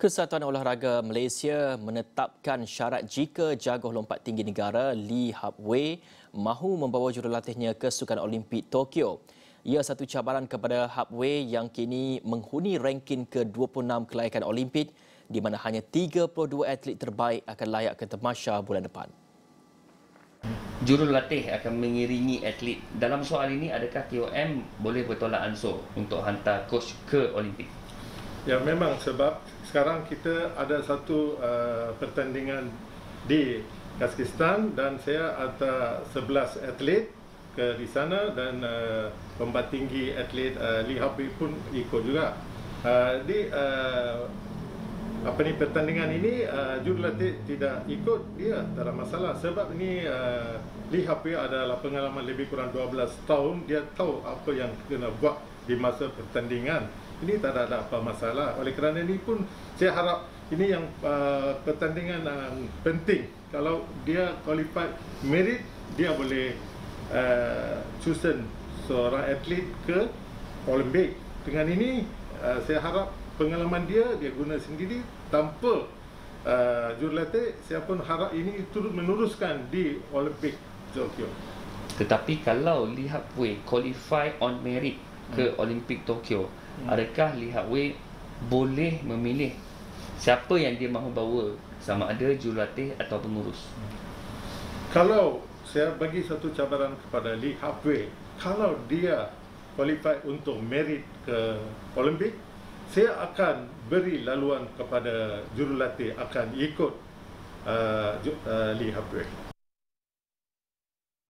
Kesatuan Olahraga Malaysia menetapkan syarat jika jaguar lompat tinggi negara Lee Hap-wei mahu membawa jurulatihnya ke Sukan Olimpik Tokyo. Ia satu cabaran kepada Hap-wei yang kini menghuni ranking ke-26 kelayakan Olimpik di mana hanya 32 atlet terbaik akan layak ke tamasya bulan depan. Jurulatih akan mengiringi atlet. Dalam soal ini, adakah KOM boleh bertolak ansur untuk hantar coach ke Olimpik? Ya, memang sebab sekarang kita ada satu pertandingan di Kazakhstan dan saya ada 11 atlet di sana dan lompat tinggi atlet Lee Hap-wei pun ikut juga. Di pertandingan ini jurulatih tidak ikut, dia tak ada masalah sebab ini Lee Hap-wei adalah pengalaman lebih kurang 12 tahun, dia tahu apa yang kena buat di masa pertandingan. Ini tak ada apa masalah. Oleh kerana ini pun saya harap ini yang pertandingan penting. Kalau dia qualified merit, dia boleh susun seorang atlet ke Olimpik. Dengan ini saya harap pengalaman dia guna sendiri tanpa jurulatih. Saya pun harap ini turut meneruskan di Olimpik Tokyo. Tetapi kalau Lee Hap-wei qualify on merit ke Olimpik Tokyo, adakah Lee Hap-wei boleh memilih siapa yang dia mahu bawa, sama ada jurulatih atau pengurus? Kalau saya bagi satu cabaran kepada Lee Hap-wei, kalau dia qualify untuk merit ke Olimpik, saya akan beri laluan kepada jurulatih akan ikut Lee Hap-wei.